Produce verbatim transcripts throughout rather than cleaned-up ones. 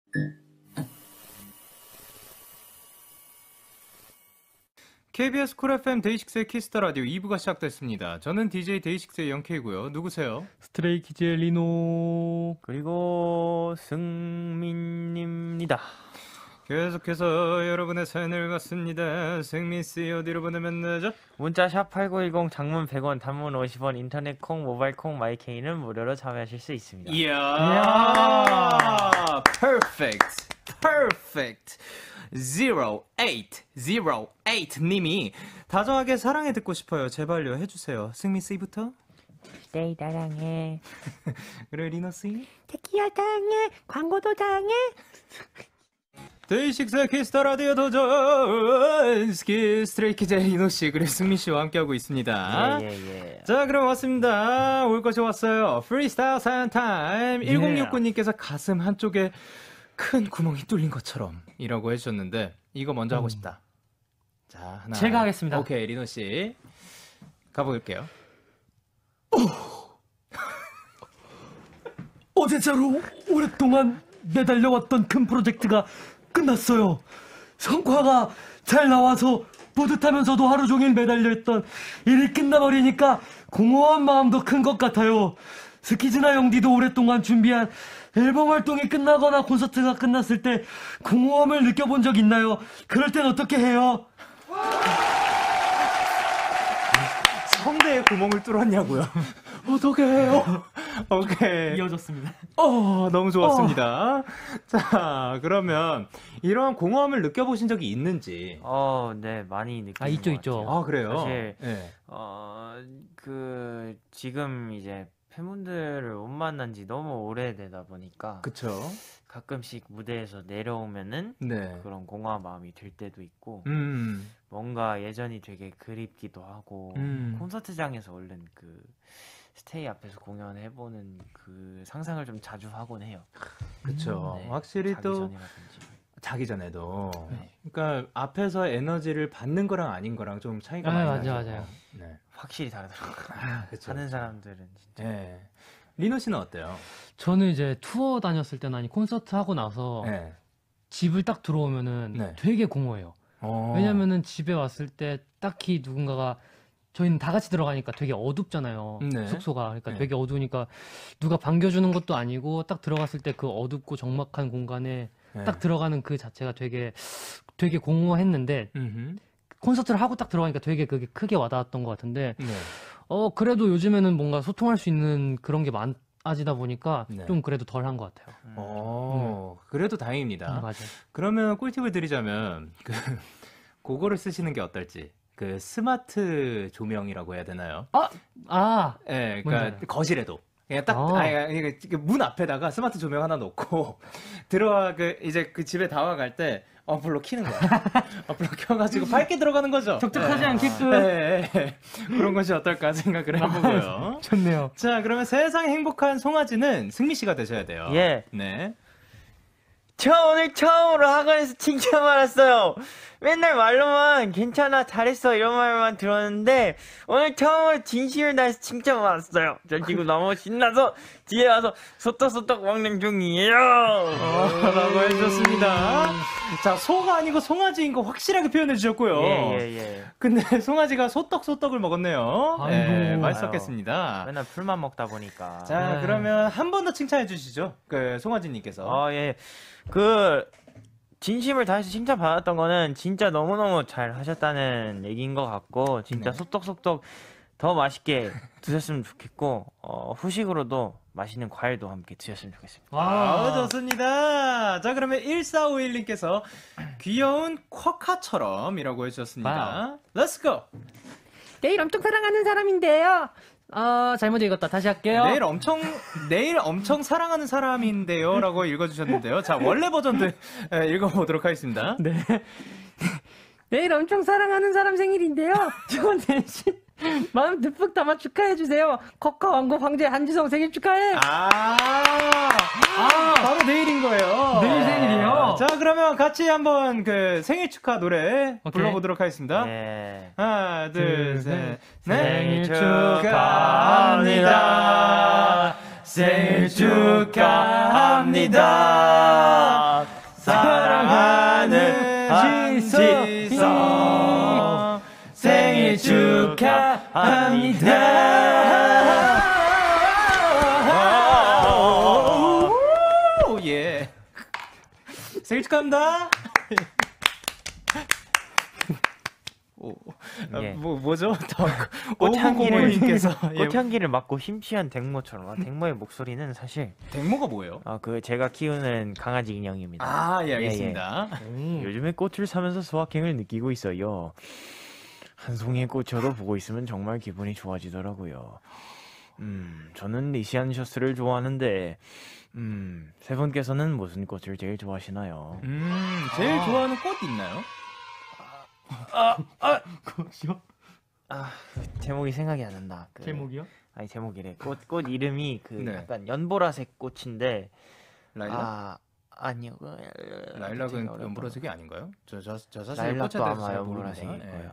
케이비에스 쿨 에프엠 데이식스의 키스터 라디오 이 부가 시작됐습니다. 저는 디제이 데이식스의 영케이고요. 누구세요? 스트레이키즈의 리노 그리고 승민입니다. 계속해서 여러분의 사연을 받습니다. 승민씨 어디로 보내면 되죠? 문자 샵팔구일공 장문 백 원 단문 오십 원 인터넷 콩 모바일 콩 마이케이는 무료로 참여하실 수 있습니다. 이야, 이야~ perfect, perfect. zero eight zero eight 님이 다정하게 사랑해 듣고 싶어요. 제발요 해주세요. 승민 씨부터. 스테이 사랑해. 그래 리노 씨. 테키야 사랑해. 광고도 사랑해. 데이식스 키스터 라디오 도전 스트레이키즈 리노 씨 그리고 승민 씨와 함께하고 있습니다. 예, 예, 예. 자 그럼 왔습니다. 올 것이 왔어요. 프리스타일 사연 타임. 예. 일공육구 님께서 가슴 한쪽에 큰 구멍이 뚫린 것처럼 이라고 해주셨는데 이거 먼저 음. 하고 싶다. 자 하나. 제가 하겠습니다. 오케이 리노 씨 가볼게요. 어제자로 오랫동안 매달려왔던 큰 프로젝트가 끝났어요. 성과가 잘 나와서 뿌듯하면서도 하루 종일 매달려있던 일이 끝나버리니까 공허한 마음도 큰 것 같아요. 스키즈나 영디도 오랫동안 준비한 앨범 활동이 끝나거나 콘서트가 끝났을 때 공허함을 느껴본 적 있나요? 그럴 땐 어떻게 해요? 성대에 구멍을 뚫었냐고요? 어떻게 해요? 오케이. 이어졌습니다. 어, 너무 좋았습니다. 어. 자, 그러면 이런 공허함을 느껴보신 적이 있는지? 어, 네, 많이 느끼는 아, 있죠, 있죠. 아, 그래요? 사실, 네. 어, 그, 지금 이제 팬분들을 못 만난 지 너무 오래되다 보니까. 그쵸. 가끔씩 무대에서 내려오면은 네. 그런 공허한 마음이 들 때도 있고 음. 뭔가 예전이 되게 그립기도 하고 음. 콘서트장에서 얼른 그 스테이 앞에서 공연해보는 그 상상을 좀 자주 하곤 해요. 그쵸. 네, 확실히 자기 또 전이라든지. 자기 전에도 네. 그러니까 앞에서 에너지를 받는 거랑 아닌 거랑 좀 차이가 아, 많이 맞아, 나죠. 맞아요. 네. 확실히 다르더라고요. 아, 그쵸. 하는 사람들은 진짜. 네. 리노 씨는 어때요? 저는 이제 투어 다녔을 때는 아니 콘서트 하고 나서 네. 집을 딱 들어오면은 네. 되게 공허해요. 어. 왜냐면은 집에 왔을 때 딱히 누군가가 저희는 다 같이 들어가니까 되게 어둡잖아요. 네. 숙소가. 그러니까 네. 되게 어두우니까 누가 반겨주는 것도 아니고 딱 들어갔을 때 그 어둡고 적막한 공간에 네. 딱 들어가는 그 자체가 되게 되게 공허했는데 음흠. 콘서트를 하고 딱 들어가니까 되게 그게 크게 와닿았던 것 같은데 네. 어 그래도 요즘에는 뭔가 소통할 수 있는 그런 게 많아지다 보니까 네. 좀 그래도 덜한 것 같아요. 음. 어, 그래도 다행입니다. 네, 맞아요. 그러면 꿀팁을 드리자면 그 그거를 쓰시는 게 어떨지. 그 스마트 조명이라고 해야 되나요? 아, 예, 뭔지 그러니까 알아요. 거실에도 그냥 딱 아. 아니, 아니, 그문 앞에다가 스마트 조명 하나 놓고 들어와 그 이제 그 집에 다와갈 때 어플로 켜는 거야. 어플로 켜가지고 밝게 들어가는 거죠. 적적하지 예. 않게끔. 예, 예. 그런 것이 어떨까 생각을 해보고요. 좋네요. 자, 그러면 세상에 행복한 송아지는 승미 씨가 되셔야 돼요. 예. 네. 저 오늘 처음으로 학원에서 칭찬 받았어요. 맨날 말로만 괜찮아 잘했어 이런 말만 들었는데 오늘 처음으로 진심을 다해서 칭찬 받았어요. 저 지금 너무 신나서 뒤에 와서 소떡소떡 먹는 중이에요. 어, 라고 해주셨습니다. 자, 소가 아니고 송아지인 거 확실하게 표현해 주셨고요. 예예예. 예, 예. 근데 송아지가 소떡소떡을 먹었네요. 아이고. 네, 맛있었겠습니다. 맨날 풀만 먹다 보니까. 자, 네. 그러면 한 번 더 칭찬해 주시죠. 그 송아지님께서. 아 예. 그 진심을 다해서 칭찬 받았던 거는 진짜 너무너무 잘 하셨다는 얘기인 것 같고 진짜 네. 소떡소떡 더 맛있게 드셨으면 좋겠고 어, 후식으로도 맛있는 과일도 함께 드셨으면 좋겠습니다. 아, 좋습니다. 자, 그러면 일사오일님께서 귀여운 쿼카처럼이라고 해주셨습니다. Let's go. 내일 엄청 사랑하는 사람인데요. 어, 잘못 읽었다. 다시 할게요. 내일 엄청 내일 엄청 사랑하는 사람인데요라고 읽어주셨는데요. 자, 원래 버전도 예, 읽어보도록 하겠습니다. 네. 내일 엄청 사랑하는 사람 생일인데요. 저 대신 마음 듬뿍 담아 축하해주세요. 커카 왕고 황제 한지성 생일 축하해. 아, 아, 바로 내일인 거예요. 내일 생일이에요. 자, 그러면 같이 한번 그 생일 축하 노래 오케이. 불러보도록 하겠습니다. 네. 하나, 둘, 둘, 셋. 셋. 생일 축하합니다. 생일 축하합니다. 지성 생일 축하합니다. 예. 생일 축하합니다. 오, 아, 예. 뭐 뭐죠? 꽃향기를 오구공오님께서 꽃향기를 맡고 심취한 댕모처럼. 아, 댕모의 목소리는 사실 댕모가 뭐예요? 아 그 제가 키우는 강아지 인형입니다. 아, 예, 알겠습니다. 요즘에 꽃을 사면서 소확행을 느끼고 있어요. 한 송이의 꽃이라도 보고 있으면 정말 기분이 좋아지더라고요. 음, 저는 리시안 셔츠를 좋아하는데, 음, 세 분께서는 무슨 꽃을 제일 좋아하시나요? 음, 제일 좋아하는 꽃 있나요? 꽃이요? 아, 그 제목이 생각이 안 난다. 그, 제목이요? 아니 제목이래. 꽃, 꽃 이름이 그 네. 약간 연보라색 꽃인데, 라일락? 아, 아니요. 그, 라일락은 어렵다. 연보라색이 아닌가요? 저, 저, 저 사실 라일락도 꽃에 대해서 아마 잘 연보라색일 모르는데. 거예요. 예.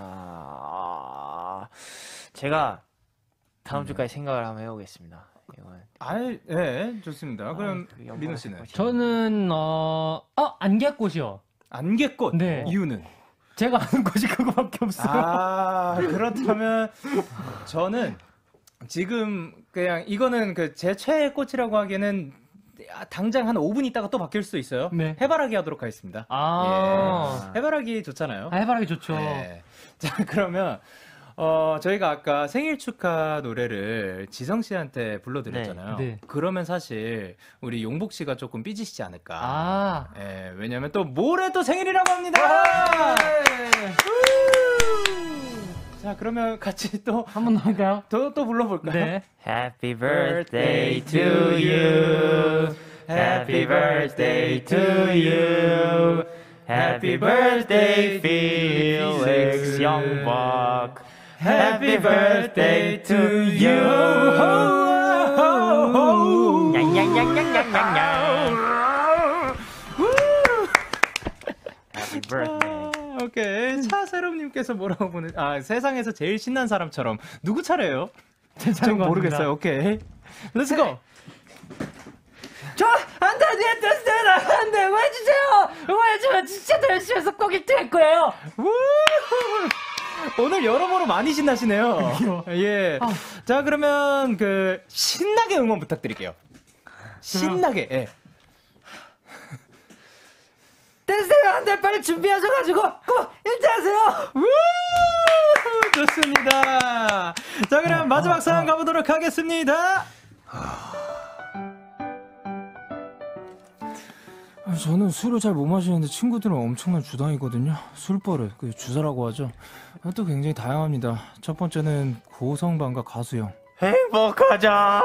아, 제가 다음 네. 주까지 생각을 한번 해보겠습니다. 이건. 아, 예, 좋습니다. 그럼 아, 그 연보라색 민호 씨는 꽃이. 저는 어, 어 안개꽃이요. 안개꽃. 네. 이유는? 제가 아는 꽃이 그거밖에 없어요. 아, 그렇다면 저는 지금 그냥 이거는 그 제 최애 꽃이라고 하기에는 당장 한 오 분 있다가 또 바뀔 수도 있어요. 네. 해바라기 하도록 하겠습니다. 아, 예. 해바라기 좋잖아요. 아, 해바라기 좋죠. 네. 자, 그러면 어, 저희가 아까 생일 축하 노래를 지성 씨한테 불러드렸잖아요. 네, 네. 그러면 사실 우리 용복 씨가 조금 삐지시지 않을까. 아, 예, 왜냐면 또 모레 또 생일이라고 합니다. 우! 자, 그러면 같이 또 한 번 더 할까요? 또, 또 불러볼까요? 네. Happy birthday to you. Happy birthday to you. Happy birthday, Felix Youngbok. Happy birthday to you. 냥냥냥냥냥냥냥. Happy birthday. 아, 오케이. 차세롬님께서 뭐라고 보내? 아, 세상에서 제일 신난 사람처럼 누구 차례예요? 제 전 모르겠어요. 오케이. 렛츠 고. 저, 안 돼, 안 돼, 안 돼, 안 돼, 응원해주세요! 응원해주면 진짜 더 열심히 해서 꼭 일 등 할 거예요! 우! 오늘 여러모로 많이 신나시네요. 예. 자, 그러면 그 신나게 응원 부탁드릴게요. 신나게. 예. 댄스가 안 돼, 빨리 준비하셔가지고 꼭 일 등 하세요! 우! 좋습니다. 자, 그럼 마지막 사연 가보도록 하겠습니다. 저는 술을 잘 못 마시는데 친구들은 엄청난 주당이거든요. 술버릇, 그 주사라고 하죠. 또 굉장히 다양합니다. 첫 번째는 고성방가 가수형. 행복하자.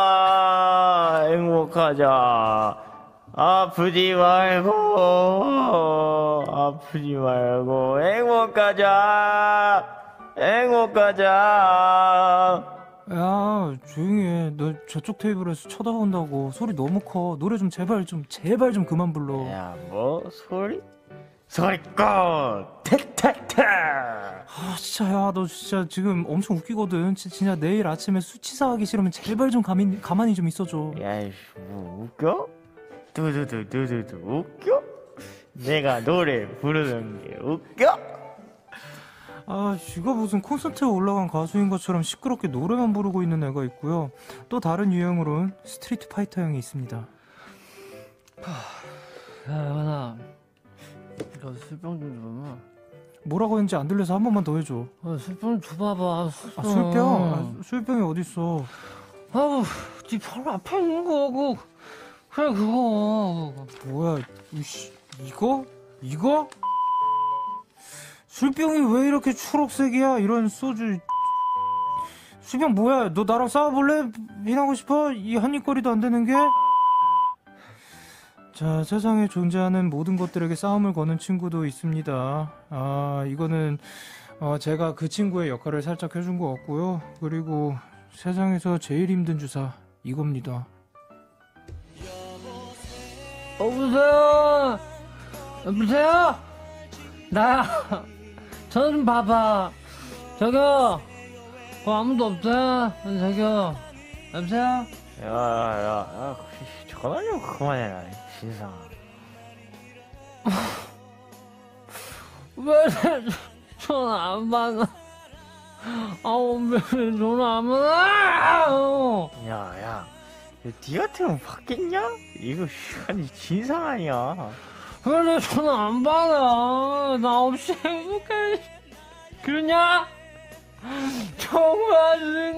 행복하자. 아프지 말고, 아프지 말고, 행복하자. 행복하자. 야, 조용히 해. 너 저쪽 테이블에서 쳐다본다고. 소리 너무 커. 노래 좀 제발 좀 제발 좀 그만 불러. 야, 뭐, 소리? 소리꺼! 택택택! 아, 진짜 야, 너 진짜 지금 엄청 웃기거든. 지- 진짜 내일 아침에 수치사하기 싫으면 제발 좀 가만히, 가만히 좀 있어줘. 야, 이씨, 뭐, 웃겨? 두두두, 두두두, 웃겨? 내가 노래 부르는 게 웃겨? 아, 쥐가 무슨 콘서트에 올라간 가수인 것처럼 시끄럽게 노래만 부르고 있는 애가 있고요. 또 다른 유형으로는 스트리트 파이터 형이 있습니다. 야, 연아, 너 술병 좀 줘봐. 뭐라고 했는지 안 들려서 한 번만 더 해줘. 어, 술병 줘봐봐, 술병. 아, 술병? 아, 술병이 어딨어. 아우, 네 바로 앞에 있는 거, 그, 그래, 그거. 뭐야, 이씨, 이거? 이거? 술병이 왜 이렇게 초록색이야? 이런 소주. 술병 뭐야? 너 나랑 싸워볼래? 비나고 싶어? 이 한입거리도 안 되는 게? 자, 세상에 존재하는 모든 것들에게 싸움을 거는 친구도 있습니다. 아, 이거는 어, 제가 그 친구의 역할을 살짝 해준 것 같고요. 그리고 세상에서 제일 힘든 주사 이겁니다. 여보세요? 여보세요? 나야. 저 좀 봐봐. 저기요. 어, 아무도 없어요. 저기요. 여보세요? 야, 야, 야, 야, 전화 좀 그만해라, 신상. 왜 전화 안 받아? 아우 왜 전화 안 받아? 야, 야, 니 같으면 받겠냐? 이거 아니 진상 아니야. 왜 전화 안 받아? 나 없이 행복해. 그러냐? 통화하는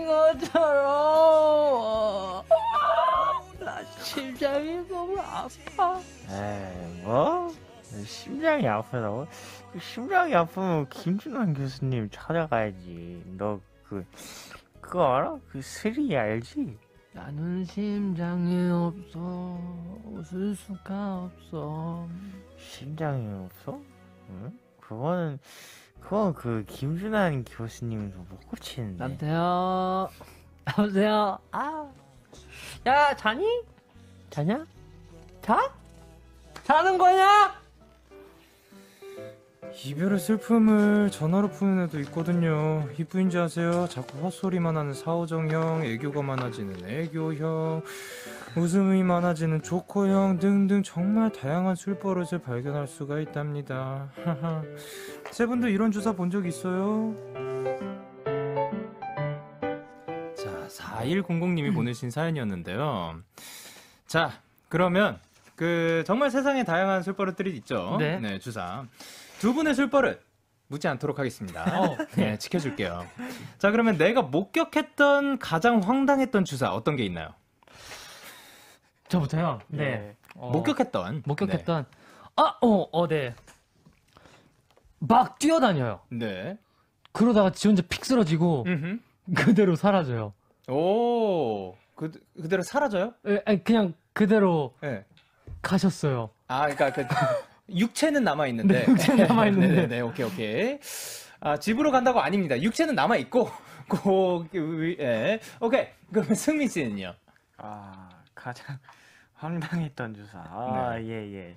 것처럼 나 심장이 너무 아파. 에이, 뭐? 심장이 아프다고? 심장이 아프면 김준환 교수님 찾아가야지. 너 그 그거 알아? 그 스리 알지? 나는 심장이 없어. 웃을 수가 없어. 심장이 없어? 응? 그거는 그건 그 김준환 교수님도 못 고치는데. 남태야. 여보세요. 아. 야, 자니? 자냐? 자? 자는 거냐? 이별의 슬픔을 전화로 푸는 애도 있거든요. 이쁘인지 아세요? 자꾸 헛소리만 하는 사오정 형, 애교가 많아지는 애교 형, 웃음이 많아지는 조커 형 등등 정말 다양한 술버릇을 발견할 수가 있답니다. 세 분도 이런 주사 본 적 있어요? 자, 사일공공님이 보내신 사연이었는데요. 자, 그러면 그 정말 세상에 다양한 술버릇들이 있죠. 네. 주사. 두 분의 술버릇 묻지 않도록 하겠습니다. 어, 네, 지켜줄게요. 자, 그러면 내가 목격했던 가장 황당했던 주사 어떤 게 있나요? 저부터요? 네. 네. 어, 목격했던. 목격했던. 아, 어, 어, 네. 막 뛰어다녀요. 네. 그러다가 지 혼자 픽 쓰러지고 네. 그대로 사라져요. 오, 그, 그대로 사라져요? 에, 아니, 그냥 그대로 네. 가셨어요. 아, 그러니까 그 육체는 남아 있는데. 네, 육체는 남아있는데. 네, 네, 오케이, 오케이. 아, 집으로 간다고 아닙니다. 육체는 남아 있고, 고, 예, 오케이. 그러면 승민 씨는요? 아, 가장 황당했던 주사. 아, 네. 예, 예.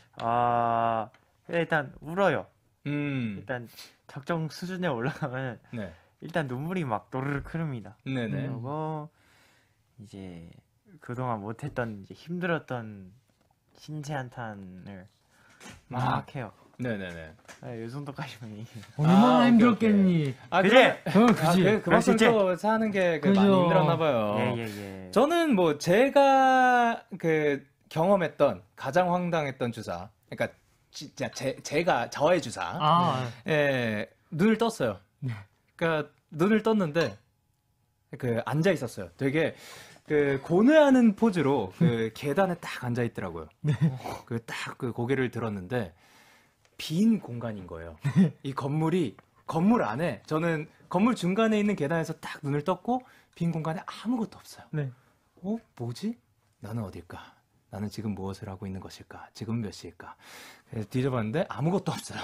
아, 일단 울어요. 음, 일단 적정 수준에 올라가면 네, 일단 눈물이 막 노르르 흐릅니다. 네, 네. 그리고 이제 그동안 못했던 이제 힘들었던 신체 한탄을 막 해요. 네, 네, 네. 아, 이 정도까지만 얘기해요. 얼마나 오케이, 힘들었겠니? 아, 그지? 그래. 어, 아, 그지? 그, 그만큼 진짜. 또 사는 게 그 많이 그죠. 힘들었나 봐요. 예, 예, 예. 저는 뭐 제가 그 경험했던 가장 황당했던 주사, 그러니까 진짜 제, 제가 저의 주사, 아, 예, 눈을 떴어요. 그러니까 눈을 떴는데 그 앉아 있었어요. 되게 그 고뇌하는 포즈로 그 계단에 딱 앉아 있더라고요. 그 딱 그 고개를 들었는데 빈 공간인 거예요. 이 건물이 건물 안에 저는 건물 중간에 있는 계단에서 딱 눈을 떴고 빈 공간에 아무것도 없어요. 네. 어? 뭐지? 나는 어딜까? 나는 지금 무엇을 하고 있는 것일까? 지금 몇 시일까? 그래서 뒤져봤는데 아무것도 없어요.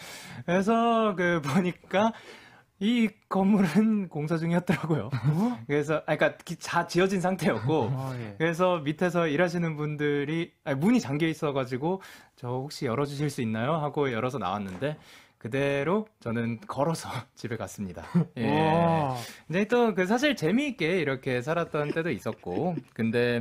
그래서 그 보니까 이 건물은 공사 중이었더라고요. 그래서 아 그러니까 다 지어진 상태였고 아, 예. 그래서 밑에서 일하시는 분들이 아니, 문이 잠겨 있어가지고 저 혹시 열어주실 수 있나요? 하고 열어서 나왔는데 그대로 저는 걸어서 집에 갔습니다. 예. 와. 이제 또 그 사실 재미있게 이렇게 살았던 때도 있었고 근데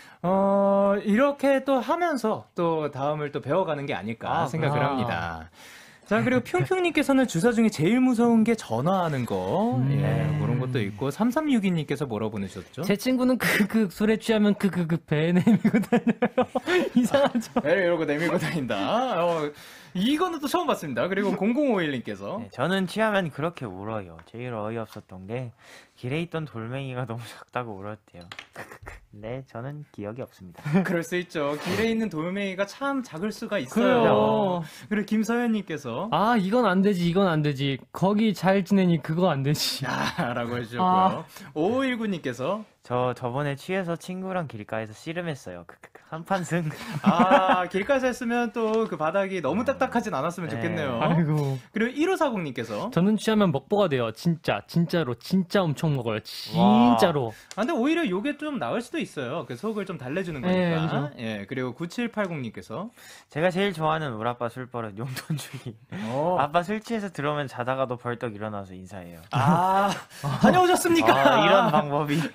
어 이렇게 또 하면서 또 다음을 또 배워가는 게 아닐까 아, 생각을 아. 합니다. 자 그리고 평평님께서는 주사 중에 제일 무서운 게 전화하는 거 음. 예, 그런 것도 있고 삼삼육이님께서 뭐라고 보내셨죠? 제 친구는 그그 술에 취하면 그그그 배에 내밀고 다녀요. 이상하죠? 배를 이러고 내밀고 다닌다. 어, 이거는 또 처음 봤습니다. 그리고 공공오일님께서 네, 저는 취하면 그렇게 울어요. 제일 어이없었던 게 길에 있던 돌멩이가 너무 작다고 울었대요. 네, 저는 기억이 없습니다. 그럴 수 있죠. 길에 있는 돌멩이가 참 작을 수가 있어요. 그래요. 그리고 김서연님께서 아, 이건 안 되지, 이건 안 되지. 거기 잘 지내니 그거 안 되지. 야, 라고 해주셨고요. 아. 오오일구님께서 저 저번에 취해서 친구랑 길가에서 씨름했어요. 크크크. 한판 승. 아, 길가에서 했으면 또 그 바닥이 너무 딱딱하진 않았으면 네. 좋겠네요. 아이고. 그리고 일오사공님께서 저는 취하면 먹보가 돼요. 진짜, 진짜로, 진짜 엄청 먹어요. 진짜로. 아, 근데 오히려 이게 좀 나을 수도 있어요. 그 속을 좀 달래주는 네, 거니까. 그죠. 예, 그리고 구칠팔공님께서 제가 제일 좋아하는 우리 아빠 술버릇 용돈 주기. 어. 아빠 술 취해서 들어오면 자다가도 벌떡 일어나서 인사해요. 아, 다녀오셨습니까? 아, 이런 방법이. 그러면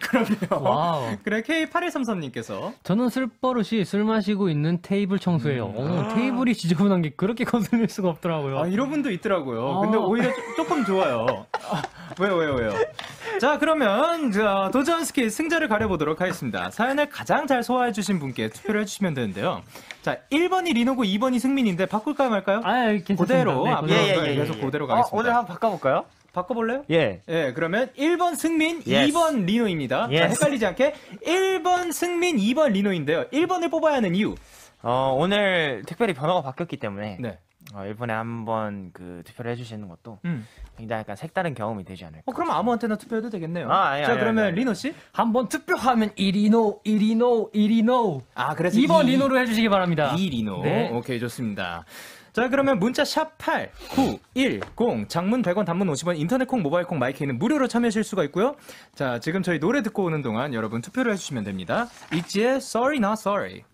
와우. 그래, 케이 팔일삼삼님께서. 저는 술버릇이 술 마시고 있는 테이블 청소예요. 오, 테이블이 지저분한 게 그렇게 거슬릴 수가 없더라고요. 아, 이런 분도 있더라고요. 아. 근데 오히려 조- 조금 좋아요. 아, 왜요, 왜요, 왜요? 자, 그러면 자, 도전 스킬 승자를 가려보도록 하겠습니다. 사연을 가장 잘 소화해주신 분께 투표를 해주시면 되는데요. 자, 일 번이 리노고 이 번이 승민인데 바꿀까요, 말까요? 아, 괜찮습니다. 그대로 네, 앞으로 예, 예, 예, 계속 예. 그대로 어, 가겠습니다. 오늘 한번 바꿔볼까요? 바꿔볼래요? 예. 예, 그러면 일 번 승민, Yes. 이 번 리노입니다. 자, Yes. 헷갈리지 않게 일 번 승민, 이 번 리노인데요. 일 번을 뽑아야 하는 이유. 어, 오늘 특별히 번호가 바뀌었기 때문에 네. 어, 일 번에 한번 그 투표를 해주시는 것도 음. 굉장히 약간 색다른 경험이 되지 않을까. 어, 그럼 아무한테나 투표해도 되겠네요. 아, 아니, 자, 아니, 그러면 아니, 아니. 리노 씨? 한번 투표하면 일 리노, 일 리노, 일 리노. 아, 그래서 이 번 이- 리노로 해주시기 바랍니다. 이 리노. 네. 오케이, 좋습니다. 자, 그러면 문자 샵 팔 구 일 공, 장문 백 원, 단문 오십 원, 인터넷 콩, 모바일 콩, 마이크는 무료로 참여하실 수가 있고요. 자, 지금 저희 노래 듣고 오는 동안 여러분 투표를 해주시면 됩니다. 있지의 Sorry Not Sorry.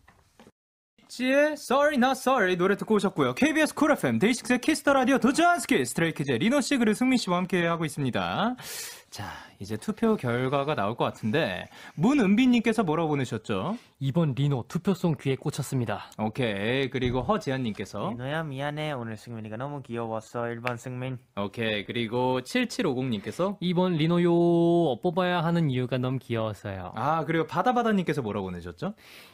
있지의 Sorry Not Sorry 노래 듣고 오셨고요. 케이비에스 쿨 에프엠, 데이식스의 키스터 라디오 도전 스킬, 스트레이키즈의 리노 씨 그리고 승민 씨와 함께 하고 있습니다. 자, 이제 투표 결과가 나올 것 같은데 문은비님께서 뭐라고 보내셨죠? 이 번 리노 투표송 귀에 꽂혔습니다. 오케이. 그리고 허지연님께서 리노야 미안해. 오늘 승민이가 너무 귀여웠어. 일 번 승민. 오케이. 그리고 칠칠오공님께서 이 번 리노요 뽑아야 하는 이유가 너무 귀여웠어요. 아, 그리고 바다바다님께서 뭐라고 보내셨죠?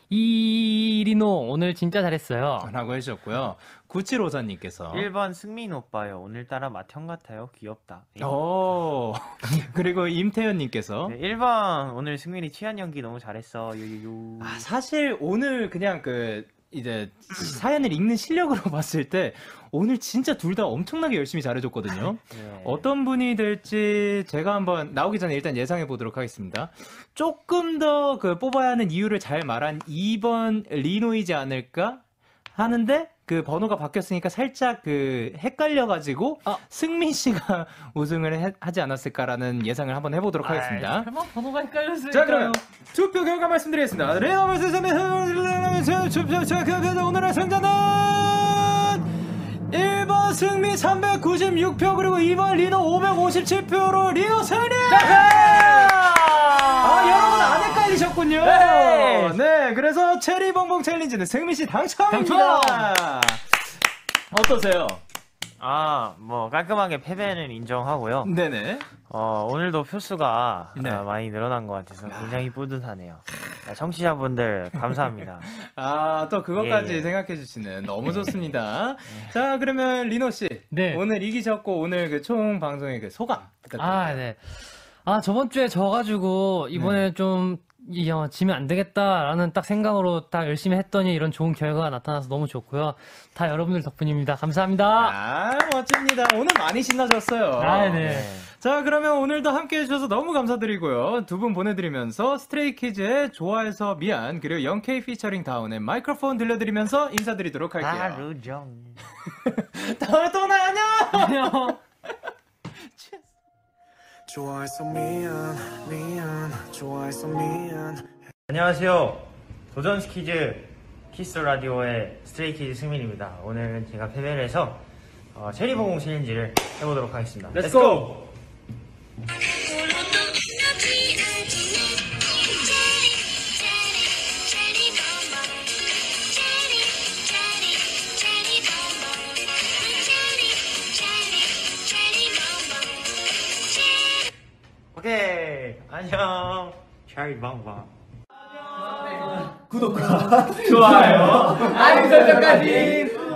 이 리노 오늘 진짜 잘했어요. 라고 해주셨고요. 구칠오사님께서 일 번 승민 오빠요. 오늘따라 맏형 같아요. 귀엽다. 오. 그리고 임태현님께서 네, 일 번 오늘 승민이 취한 연기 너무 잘했어. 요요요. 아, 사실 오늘 그냥 그 이제 사연을 읽는 실력으로 봤을 때 오늘 진짜 둘 다 엄청나게 열심히 잘해줬거든요. 네. 어떤 분이 될지 제가 한번 나오기 전에 일단 예상해 보도록 하겠습니다. 조금 더 그 뽑아야 하는 이유를 잘 말한 이 번 리노이지 않을까 하는데 그 번호가 바뀌었으니까 살짝 그 헷갈려가지고 아. 승민 씨가 우승을 해- 하지 않았을까라는 예상을 한번 해보도록 하겠습니다. 설마 번호가 헷갈렸을까요? 자, 그러면 투표 결과 말씀드리겠습니다. 레어 vs 투표 오늘의 승자는 일 번 승민 삼백구십육 표 그리고 이 번 리노 오백오십칠 표로 리노 승리! 아, 여러분 안 헷갈리셨군요. 네. 네, 그래서 체리 봉봉 챌린지는 승민 씨 당첨입니다. 어떠세요? 아, 뭐 깔끔하게 패배는 인정하고요. 네네. 어, 오늘도 표수가 네. 어, 많이 늘어난 것 같아서 굉장히 뿌듯하네요. 아, 청취자분들 감사합니다. 아, 또 그것까지 예, 예. 생각해 주시는 너무 좋습니다. 자, 그러면 리노 씨. 네. 오늘 이기셨고 오늘 그 총 방송의 그 소감 부탁드립니다. 아, 네. 아, 저번 주에 져가지고, 이번에 좀, 이, 어, 지면 안 되겠다라는 딱 생각으로 딱 열심히 했더니 이런 좋은 결과가 나타나서 너무 좋고요. 다 여러분들 덕분입니다. 감사합니다. 아, 멋집니다. 오늘 많이 신나졌어요. 아, 네. 자, 그러면 오늘도 함께 해주셔서 너무 감사드리고요. 두 분 보내드리면서 스트레이키즈의 좋아해서 미안 그리고 영케이 피처링 다운의 마이크로폰 들려드리면서 인사드리도록 할게요. 하루종. 또, 또 나, 안녕! 안녕. 좋아해서 미안 미안 좋아해서 미안 안녕하세요. 도전 스키즈 키스 라디오의 스트레이키즈 승민입니다. 오늘은 제가 패배를 해서 어, 체리봉공 챌린지를 해보도록 하겠습니다. Let's go! 오케이. 안녕. 체리봉봉. 좋아요. 알림 설정까지.